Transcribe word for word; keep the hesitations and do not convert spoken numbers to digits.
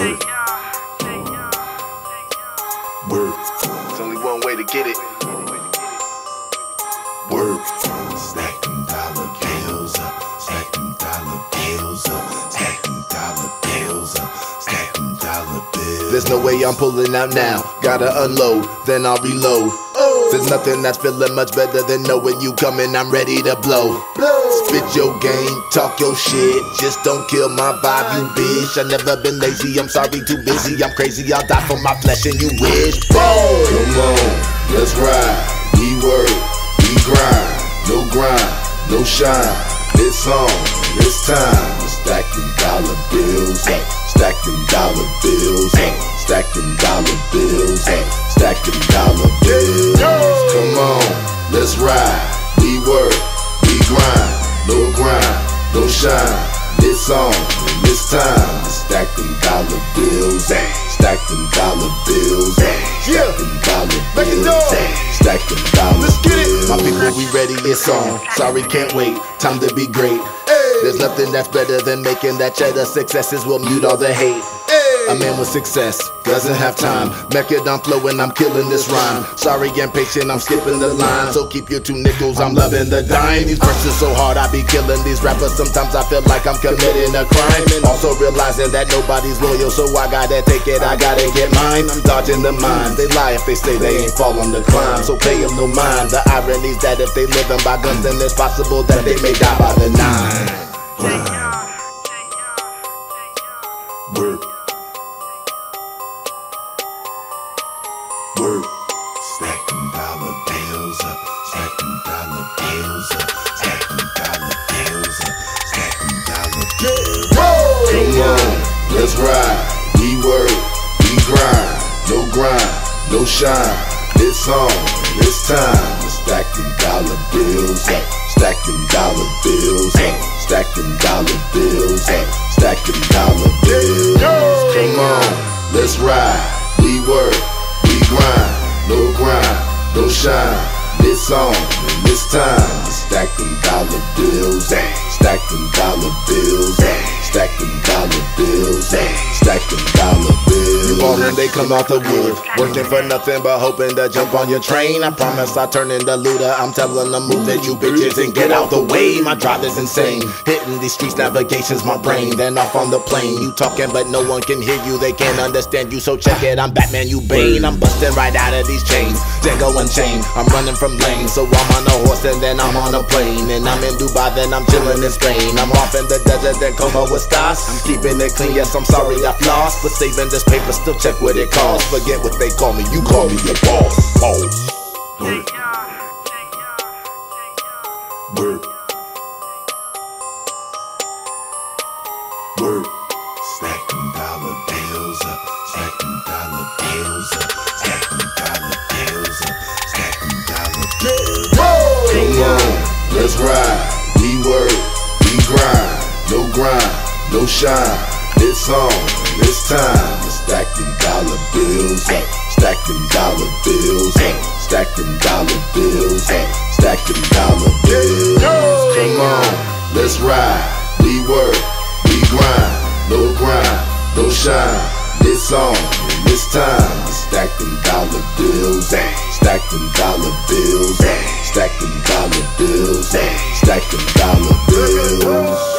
Work. Work. There's only one way to get it. Work. Stack them dollar bills up. Stack them dollar bills up. Stack them dollar bills up. Stack them dollar bills. There's no way I'm pulling out now. Gotta unload, then I'll reload. There's nothing that's feeling much better than knowing you coming, I'm ready to blow. Spit your game, talk your shit, just don't kill my vibe, you bitch. I never been lazy, I'm sorry, too busy, I'm crazy, I'll die for my flesh and you wish. Boom! Come on, let's ride, we work, we grind, no grind, no shine. It's on, it's time. Stack them dollar bills up, stack them dollar bills up, stack them dollar bills up, stack them dollar bills. Come on, let's ride, we work, we grind, no grind, no shine. It's on, and it's time. Stack them dollar bills, stack them dollar bills, stack them dollar bills, stack them dollar bills. Let's get it. My people, we ready, it's on. Sorry, can't wait, time to be great. There's nothing that's better than making that cheddar. Successes will mute all the hate. A man with success doesn't have time. Method I'm flowing, I'm killing this rhyme. Sorry, impatient, I'm skipping the line. So keep your two nickels, I'm loving the dime. These verses so hard, I be killing these rappers. Sometimes I feel like I'm committing a crime. And also realizing that nobody's loyal, so I gotta take it, I gotta get mine. I'm dodging the mind, they lie if they say they ain't fall on the climb. So pay them no mind. The irony's that if they living by guns, then it's possible that they may die by the nine. Grind. Work. Work. Stack them dollar bills up. Stack them dollar bills up. Stack them dollar bills up. Stack them dollar bills up. Come on, let's ride. We work, we grind. No grind, no shine. It's on, it's time. Stack them dollar bills up. Stack them dollar bills up. Stack them dollar bills up. Stack them dollar bills. Come on, let's ride. We work, we grind. No grind, no shine. It's on, and it's time. Stack them dollar bills. Stack them dollar bills. Stack them dollar bills. Stack them dollar bills. You ballin', they come out the wood, working for nothing but hoping to jump on your train. I promise I turn into looter. I'm telling them move that you bitches and get out the way. My drive is insane, hitting these streets, navigation's my brain. Then off on the plane, you talking but no one can hear you. They can't understand you, so check it. I'm Batman, you Bane. I'm busting right out of these chains, Django Unchained. I'm running from lanes, so I'm on a horse and then I'm on a plane. And I'm in Dubai, then I'm chilling in Spain. I'm off in the desert, then Como with stars. I'm keeping it clean, yes I'm sorry I've lost, but saving this paper, still check what it costs. Forget what they call me, you call me your boss. Boss. Work. Work. Work. Stack them dollar bills up. Stack them dollar bills up. Stack them dollar bills up. Stack them dollar bills up. Come on, let's ride. We work, we grind. No grind, no shine. It's on, it's time. Stack them dollar bills up. Stack them dollar bills up. Stack them dollar bills up. Stack them dollar bills. Come on, let's ride. We work, we grind. No grind, no shine. It's on, and it's time. Stack them dollar bills. Stack them dollar bills. Stack them dollar bills. Stack them dollar bills.